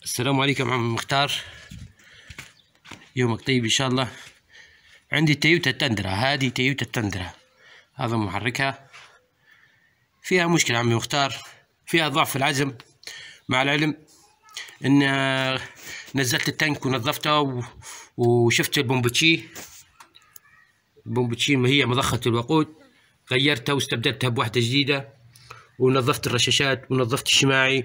السلام عليكم عم مختار، يومك طيب ان شاء الله. عندي تويوتا تندرا، هذه تويوتا تندرا، هذا محركها فيها مشكلة عمي مختار، فيها ضعف في العزم. مع العلم ان نزلت التانك ونظفته وشفت البومبتشي ما هي مضخة الوقود، غيرتها واستبدلتها بواحدة جديدة، ونظفت الرشاشات ونظفت الشماعي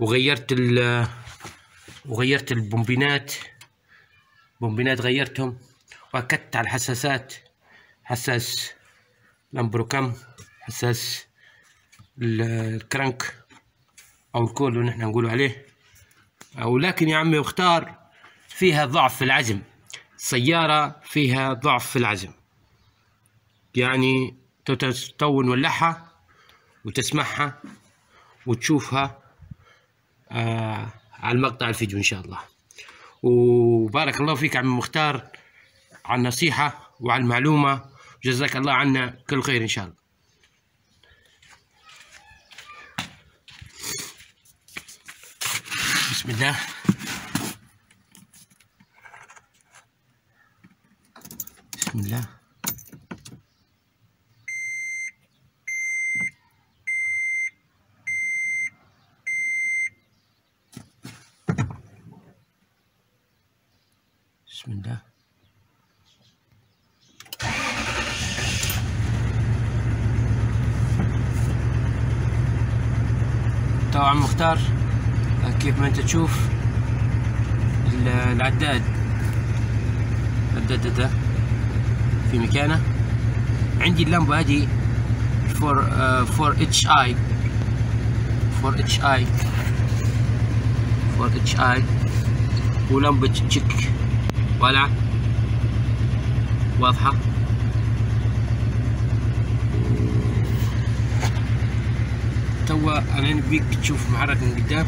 وغيرت البومبينات غيرتهم، واكدت على الحساسات، حساس لامبروكام، حساس الكرنك او الكول اللي نحن نقول عليه. ولكن يا عمي مختار فيها ضعف في العزم، سيارة فيها ضعف في العزم، يعني تو نولعها وتسمعها وتشوفها على المقطع الفيديو ان شاء الله. وبارك الله فيك عم مختار على النصيحة وعلى المعلومة، جزاك الله عنا كل خير ان شاء الله. بسم الله. بسم الله. بسم الله. طبعا مختار كيف ما انت تشوف العداد ده في مكانه. عندي اللمبة هذه 4HI ولمبة تشيك والعة واضحة. توا انا نبيك تشوف محرك من قدام.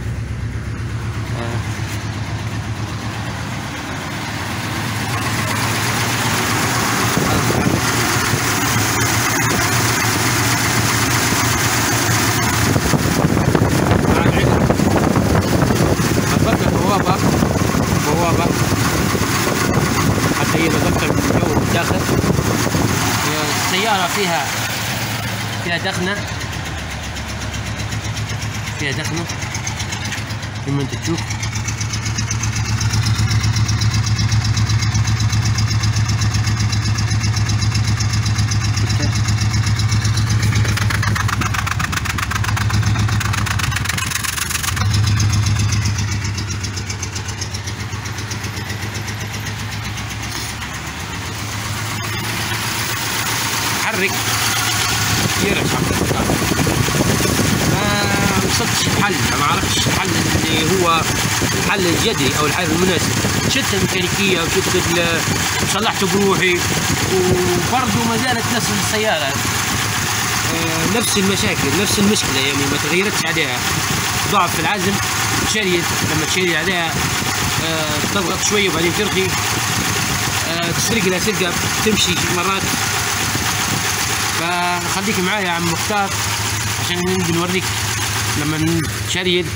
بوابة حتى هي نظفتها من الجو من الداخل. السيارة فيها دخنة كما انت تشوف. حرك يرش ما وصلتش الحل، ما عرفتش الحل اللي هو الحل الجذري او الحل المناسب. شفت الميكانيكيه وصلحته بروحي، وبرضه ما زالت نفس السياره، نفس المشاكل نفس المشكله، يعني ما تغيرتش عليها. ضعف في العزم، تشريد لما تشريد عليها تضغط شويه وبعدين ترخي، تسرق لها سرقه تمشي مرات. فخليك معايا يا عم مختار عشان نوريك لما نشريد.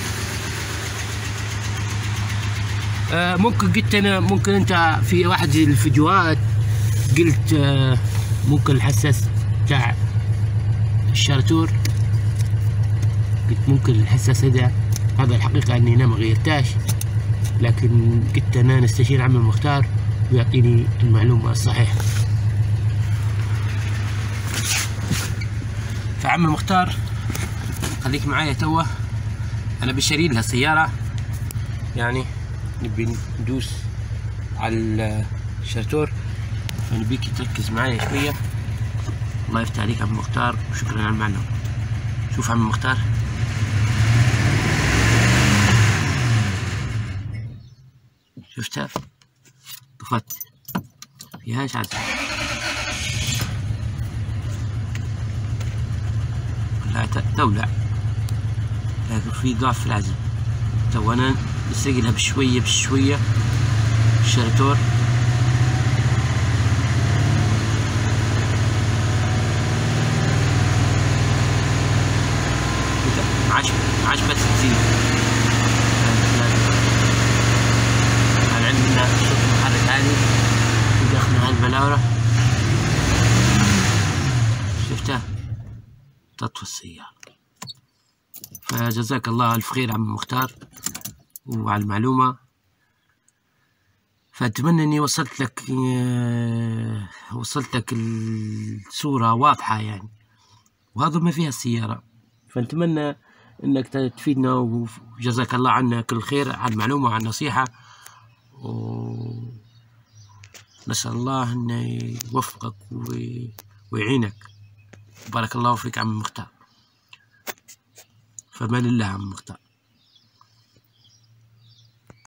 ممكن انت في واحد الفيديوهات قلت ممكن الحساس بتاع الشارتور، قلت ممكن الحساس هذا الحقيقة اني انا ما غيرتاش، لكن قلت انا نستشير عم المختار ويعطيني المعلومة الصحيحة. فعم مختار خليك معايا توا، انا بشري لها السيارة، يعني نبي ندوس على الشارتور، فنبيك تركز معايا شوية. الله يفتح عليك عم مختار وشكرا على المعلومة. شوف عم مختار، شفتها طفت فيهاش عزم، لا تولع، لكن في ضعف في العزم. تو انا نسرقلها بشوية الشارتور. عاش بس تزيد. البلورة شفته تطفى السيارة. فجزاك الله ألف خير عم مختار وعلى المعلومة. فأتمنى إني وصلت لك الصورة واضحة يعني، وهذا ما فيها السيارة. فنتمنى إنك تفيدنا، وجزاك الله عنا كل خير على المعلومة وعلى النصيحة، ونسأل الله أن يوفقك ويعينك. بارك الله فيك عم مختار. فما لله عم مختار.